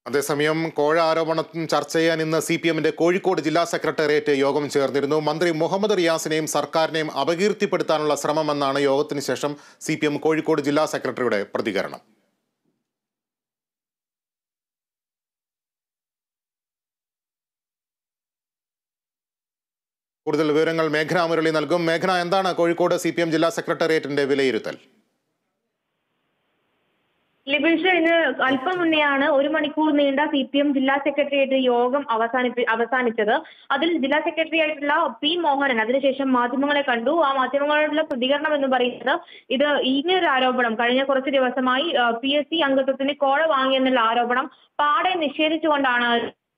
അതേസമയം കോഴ ആരോപണം ചർച്ച ചെയ്യാൻ ഇന്ന് CPM-ന്റെ കോഴിക്കോട് ജില്ലാ സെക്രട്ടേറിയറ്റ് യോഗം ചേർന്നിരുന്നു. മന്ത്രി മുഹമ്മദ് റിയാസിനെയും സർക്കാരിനെയും അപകീർത്തിപ്പെടുത്താനുള്ള ശ്രമമെന്നാണ് യോഗത്തിന് ശേഷം CPM കോഴിക്കോട് ജില്ലാ സെക്രട്ടറിയുടെ പ്രതികരണം. കൂടുതൽ വിവരങ്ങൾ മേഘന മുരളി നൽകും. മേഘന, എന്താണ് കോഴിക്കോട് CPM ജില്ലാ സെക്രട്ടേറിയറ്റിന്റെ വിലയിരുത്തൽ? ലിബിഷ, ഇന്ന് അല്പം മുന്നെയാണ് 1 മണിക്കൂർ നീണ്ട CPM ജില്ലാ സെക്രട്ടേറിയറ്റ് യോഗം അവസാനിച്ചത്. അതിൽ ജില്ലാ സെക്രട്ടറി ആയിട്ടുള്ള P. മോഹനൻ അതിനുശേഷം മാധ്യമങ്ങളെ കണ്ടു. ആ മാധ്യമങ്ങളുടെ പ്രതികരണം എന്ന് പറയുന്നത് ഇത് ഇങ്ങനൊരു ആരോപണം കഴിഞ്ഞ കുറച്ച് ദിവസമായി PSC അംഗത്വത്തിന് കോഴ വാങ്ങിയെന്നുള്ള ആരോപണം പാടെ നിഷേധിച്ചുകൊണ്ടാണ്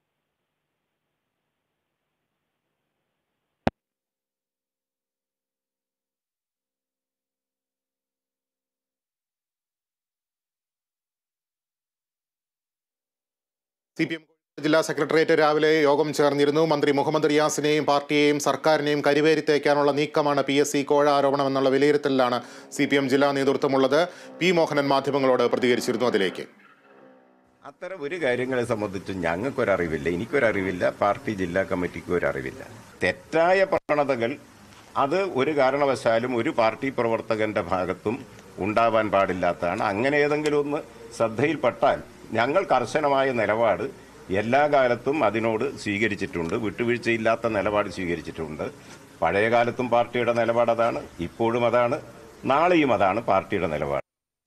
CPM ജില്ലാ സെക്രട്ടേറിയറ്റ് രാവിലെ യോഗം ചേർന്നിരുന്നു. മന്ത്രി മുഹമ്മദ് റിയാസിനെയും പാർട്ടിയെയും സർക്കാരിനെയും കരിവേരിത്തേക്കാനുള്ള നീക്കമാണ് PSC കോഴ ആരോപണം എന്നുള്ള വിലയിരുത്തലിലാണ് CPM ജില്ലാ നേതൃത്വമുള്ളത്. P. മോഹനൻ മാധ്യമങ്ങളോട് പ്രതികരിച്ചിരുന്നു. അതിലേക്ക് അത്തരം ഒരു കാര്യങ്ങളെ സംബന്ധിച്ച് ഞങ്ങൾക്കൊരറിവില്ല, എനിക്കൊരറിവില്ല, പാർട്ടി ജില്ലാ കമ്മിറ്റിക്ക് ഒരറിവില്ല. തെറ്റായ പ്രവണതകൾ അത് ഒരു കാരണവശാലും ഒരു പാർട്ടി പ്രവർത്തകന്റെ ഭാഗത്തും ഉണ്ടാവാൻ പാടില്ലാത്തതാണ്. അങ്ങനെ ഏതെങ്കിലും ഒന്ന് ശ്രദ്ധയിൽപ്പെട്ടാൽ ഞങ്ങൾ കർശനമായ നിലപാട് എല്ലാ കാലത്തും അതിനോട് സ്വീകരിച്ചിട്ടുണ്ട്. വിട്ടുവീഴ്ചയില്ലാത്ത നിലപാട് സ്വീകരിച്ചിട്ടുണ്ട്. പഴയ കാലത്തും പാർട്ടിയുടെ നിലപാട് അതാണ്, ഇപ്പോഴും അതാണ്, നാളെയും അതാണ് പാർട്ടിയുടെ നിലപാട്.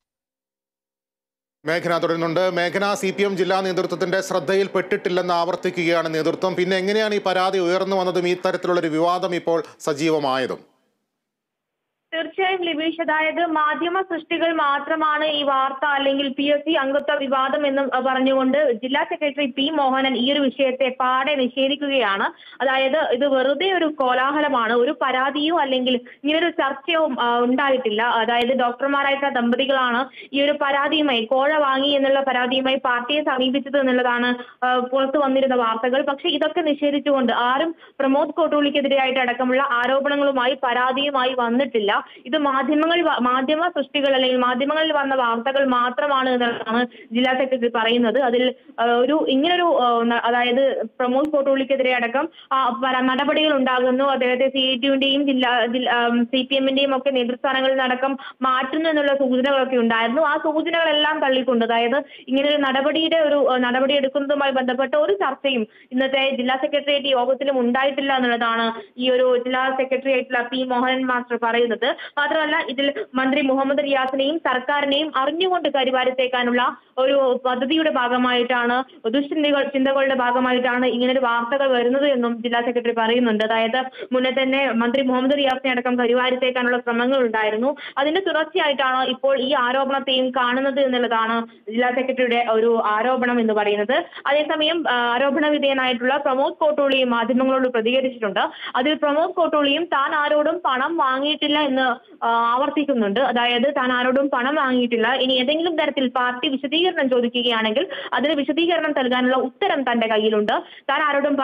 മേഘന തുടരുന്നുണ്ട്. മേഘന, CPM ജില്ലാ നേതൃത്വത്തിന്റെ ശ്രദ്ധയിൽപ്പെട്ടിട്ടില്ലെന്ന് ആവർത്തിക്കുകയാണ് നേതൃത്വം. പിന്നെ എങ്ങനെയാണ് ഈ പരാതി ഉയർന്നു വന്നതും ഈ തരത്തിലുള്ളൊരു വിവാദം ഇപ്പോൾ സജീവമായതും? തീർച്ചയായും ലിബീഷ്, അതായത് മാധ്യമ സൃഷ്ടികൾ മാത്രമാണ് ഈ വാർത്ത അല്ലെങ്കിൽ PSC അംഗത്വ വിവാദം എന്ന് പറഞ്ഞുകൊണ്ട് ജില്ലാ സെക്രട്ടറി P. മോഹനൻ ഈ ഒരു വിഷയത്തെ പാടെ നിഷേധിക്കുകയാണ്. അതായത് ഇത് വെറുതെ ഒരു കോലാഹലമാണ്, ഒരു പരാതിയോ അല്ലെങ്കിൽ ഇങ്ങനൊരു ചർച്ചയോ ഉണ്ടായിട്ടില്ല. അതായത് ഡോക്ടർമാരായിട്ടുള്ള ദമ്പതികളാണ് ഈ ഒരു പരാതിയുമായി, കോഴ വാങ്ങി എന്നുള്ള പരാതിയുമായി പാർട്ടിയെ സമീപിച്ചത് എന്നുള്ളതാണ് പുറത്തു വന്നിരുന്ന വാർത്തകൾ. പക്ഷെ ഇതൊക്കെ നിഷേധിച്ചുകൊണ്ട് ആരും പ്രമോദ് കോട്ടൂളിക്കെതിരെയായിട്ട് അടക്കമുള്ള ആരോപണങ്ങളുമായി പരാതിയുമായി വന്നിട്ടില്ല. ഇത് മാധ്യമ സൃഷ്ടികൾ അല്ലെങ്കിൽ മാധ്യമങ്ങളിൽ വന്ന വാർത്തകൾ മാത്രമാണ് എന്നാണ് ജില്ലാ സെക്രട്ടറി പറയുന്നത്. അതിൽ ഇങ്ങനൊരു അതായത് പ്രമോദ് കോട്ടൂളിക്കെതിരെ അടക്കം നടപടികൾ ഉണ്ടാകുന്നു, അദ്ദേഹത്തെ CIT-ന്റെയും CPM-ന്റെയും ഒക്കെ നേതൃസ്ഥാനങ്ങളിൽ നിന്നടക്കം മാറ്റുന്നു എന്നുള്ള സൂചനകളൊക്കെ ഉണ്ടായിരുന്നു. ആ സൂചനകളെല്ലാം തള്ളിക്കൊണ്ട്, അതായത് ഇങ്ങനൊരു നടപടി എടുക്കുന്നതുമായി ബന്ധപ്പെട്ട ഒരു ചർച്ചയും ഇന്നത്തെ ജില്ലാ സെക്രട്ടേറിയറ്റ് യോഗത്തിലും ഉണ്ടായിട്ടില്ല എന്നുള്ളതാണ് ഈ ഒരു ജില്ലാ സെക്രട്ടറി ആയിട്ടുള്ള P. മോഹനൻ മാസ്റ്റർ പറയുന്നത്. മാത്രമല്ല, ഇതിൽ മന്ത്രി മുഹമ്മദ് റിയാസിനെയും സർക്കാരിനെയും അറിഞ്ഞുകൊണ്ട് കരിവാരിത്തേക്കാനുള്ള ഒരു പദ്ധതിയുടെ ഭാഗമായിട്ടാണ്, ചിന്തകളുടെ ഭാഗമായിട്ടാണ് ഇങ്ങനൊരു വാർത്തകൾ വരുന്നത് എന്നും ജില്ലാ സെക്രട്ടറി പറയുന്നുണ്ട്. അതായത് മുന്നേ തന്നെ മന്ത്രി മുഹമ്മദ് റിയാസിനെ അടക്കം കരിവാരിത്തേക്കാനുള്ള ശ്രമങ്ങൾ ഉണ്ടായിരുന്നു. അതിന്റെ തുടർച്ചയായിട്ടാണ് ഇപ്പോൾ ഈ ആരോപണത്തെയും കാണുന്നത് എന്നുള്ളതാണ് ജില്ലാ സെക്രട്ടറിയുടെ ഒരു ആരോപണം എന്ന് പറയുന്നത്. അതേസമയം ആരോപണ വിധേയനായിട്ടുള്ള പ്രമോദ് കോട്ടൂളിയും മാധ്യമങ്ങളോട് പ്രതികരിച്ചിട്ടുണ്ട്. അതിൽ പ്രമോദ് കോട്ടൂളിയും താൻ ആരോടും പണം വാങ്ങിയിട്ടില്ല എന്ന് ആവർത്തിക്കുന്നുണ്ട്. അതായത് താൻ ആരോടും പണം വാങ്ങിയിട്ടില്ല. ഇനി ഏതെങ്കിലും തരത്തിൽ പാർട്ടി വിശദീകരണം ചോദിക്കുകയാണെങ്കിൽ അതിന് വിശദീകരണം നൽകാനുള്ള ഉത്തരം തന്റെ കയ്യിലുണ്ട്. താൻ ആരോടും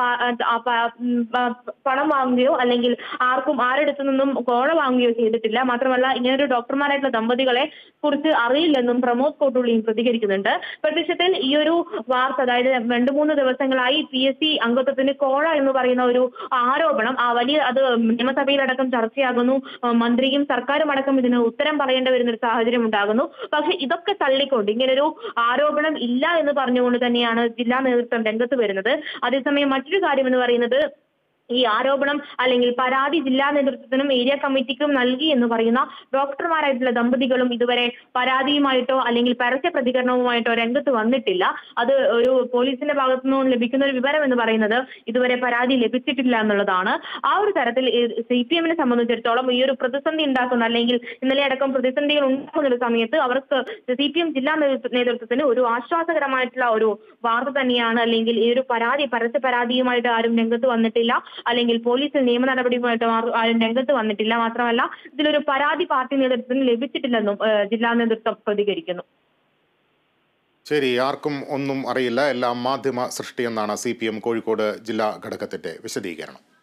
പണം വാങ്ങുകയോ അല്ലെങ്കിൽ ആരെടുത്തു നിന്നും കോഴ വാങ്ങുകയോ ചെയ്തിട്ടില്ല. മാത്രമല്ല, ഇങ്ങനൊരു ഡോക്ടർമാരായിട്ടുള്ള ദമ്പതികളെ കുറിച്ച് അറിയില്ലെന്നും പ്രമോദ് കോട്ടൂളിയും പ്രതികരിക്കുന്നുണ്ട്. പ്രത്യക്ഷത്തിൽ ഈ ഒരു വാർത്ത, അതായത് 2-3 ദിവസങ്ങളായി PSC അംഗത്വത്തിന് കോഴ എന്ന് പറയുന്ന ഒരു ആരോപണം അത് നിയമസഭയിലടക്കം ചർച്ചയാകുന്നു. മന്ത്രിയും സർക്കാരും അടക്കം ഇതിന് ഉത്തരം പറയേണ്ടി വരുന്ന ഒരു സാഹചര്യം ഉണ്ടാകുന്നു. പക്ഷെ ഇതൊക്കെ തള്ളിക്കൊണ്ട് ഇങ്ങനൊരു ആരോപണം ഇല്ല എന്ന് പറഞ്ഞുകൊണ്ട് തന്നെയാണ് ജില്ലാ നേതൃത്വം രംഗത്ത് വരുന്നത്. അതേസമയം മറ്റൊരു കാര്യം എന്ന് പറയുന്നത്, ഈ ആരോപണം അല്ലെങ്കിൽ പരാതി ജില്ലാ നേതൃത്വത്തിനും ഏരിയ കമ്മിറ്റിക്കും നൽകി എന്ന് പറയുന്ന ഡോക്ടർമാരായിട്ടുള്ള ദമ്പതികളും ഇതുവരെ പരാതിയുമായിട്ടോ അല്ലെങ്കിൽ പരസ്യ പ്രതികരണവുമായിട്ടോ രംഗത്ത് വന്നിട്ടില്ല. അത് ഒരു പോലീസിന്റെ ഭാഗത്തു നിന്നും ലഭിക്കുന്ന ഒരു വിവരം എന്ന് പറയുന്നത് ഇതുവരെ പരാതി ലഭിച്ചിട്ടില്ല എന്നുള്ളതാണ്. ആ ഒരു തരത്തിൽ CPM-നെ സംബന്ധിച്ചിടത്തോളം ഈ ഒരു പ്രതിസന്ധി ഉണ്ടാക്കുന്ന അല്ലെങ്കിൽ ഇന്നലെ അടക്കം പ്രതിസന്ധികൾ ഉണ്ടാക്കുന്ന ഒരു സമയത്ത് അവർക്ക് CPM ജില്ലാ നേതൃത്വത്തിന് ഒരു ആശ്വാസകരമായിട്ടുള്ള ഒരു വാർത്ത തന്നെയാണ്. അല്ലെങ്കിൽ ഈ ഒരു പരസ്യ പരാതിയുമായിട്ട് ആരും രംഗത്ത് വന്നിട്ടില്ല, അല്ലെങ്കിൽ പോലീസിൽ നിയമ നടപടിയുമായിട്ട് ആരും രംഗത്ത് വന്നിട്ടില്ല. മാത്രമല്ല, ഇതിലൊരു പരാതി പാർട്ടി നേതൃത്വത്തിന് ലഭിച്ചിട്ടില്ലെന്നും ജില്ലാ നേതൃത്വം പ്രതികരിക്കുന്നു. ശരി, ആർക്കും ഒന്നും അറിയില്ല, എല്ലാം മാധ്യമ സൃഷ്ടിയെന്നാണ് CPM കോഴിക്കോട് ജില്ലാ ഘടകത്തിന്റെ വിശദീകരണം.